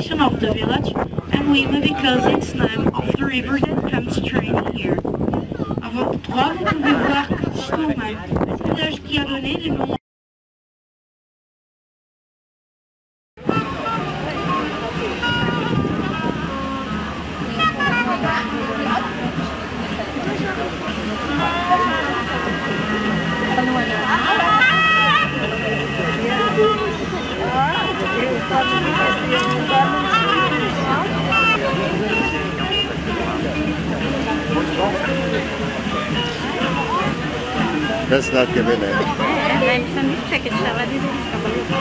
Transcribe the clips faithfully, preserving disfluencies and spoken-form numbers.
population of the village, and Lima because it's named of the river that comes straight here. Avant trois, vous pouvez voir Stoneman, un village qui a donné le nom. Da cidade que é Belém. É, é, precisa me dizer que estava dizendo.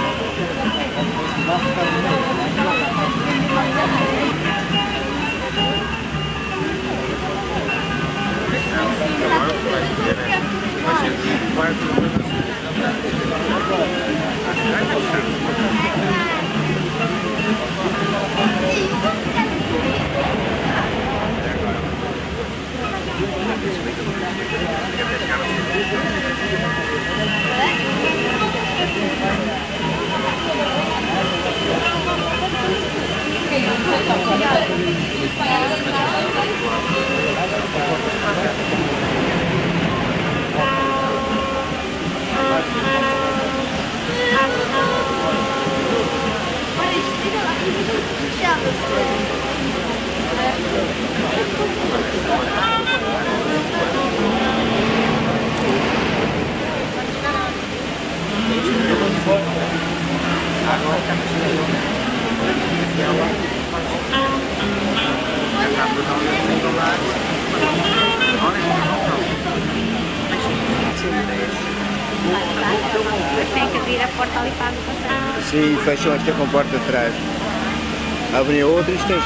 Tem que abrir a porta ali para passar. Sim, fecham esta com a porta atrás. Abrem a outra e tens.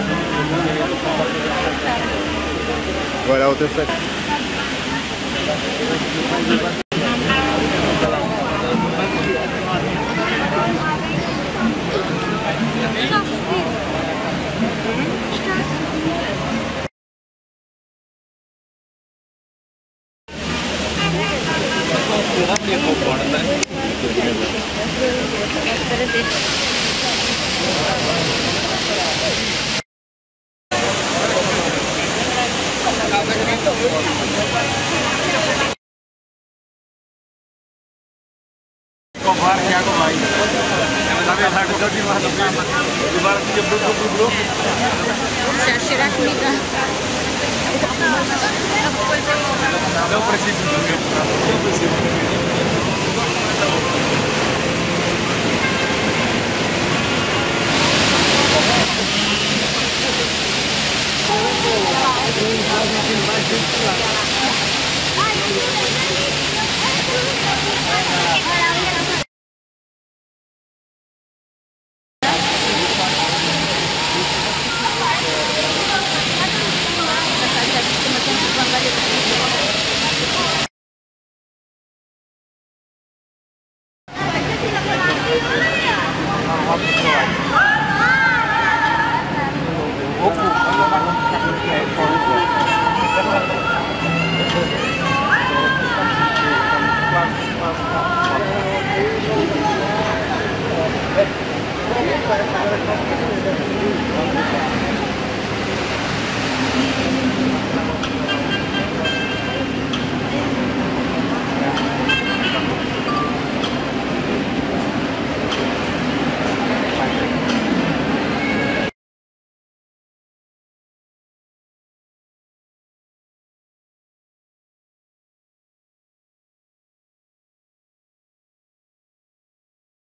Agora a outra fecha. Já cheira a comida. Não preciso do meu prato, não preciso. Ai,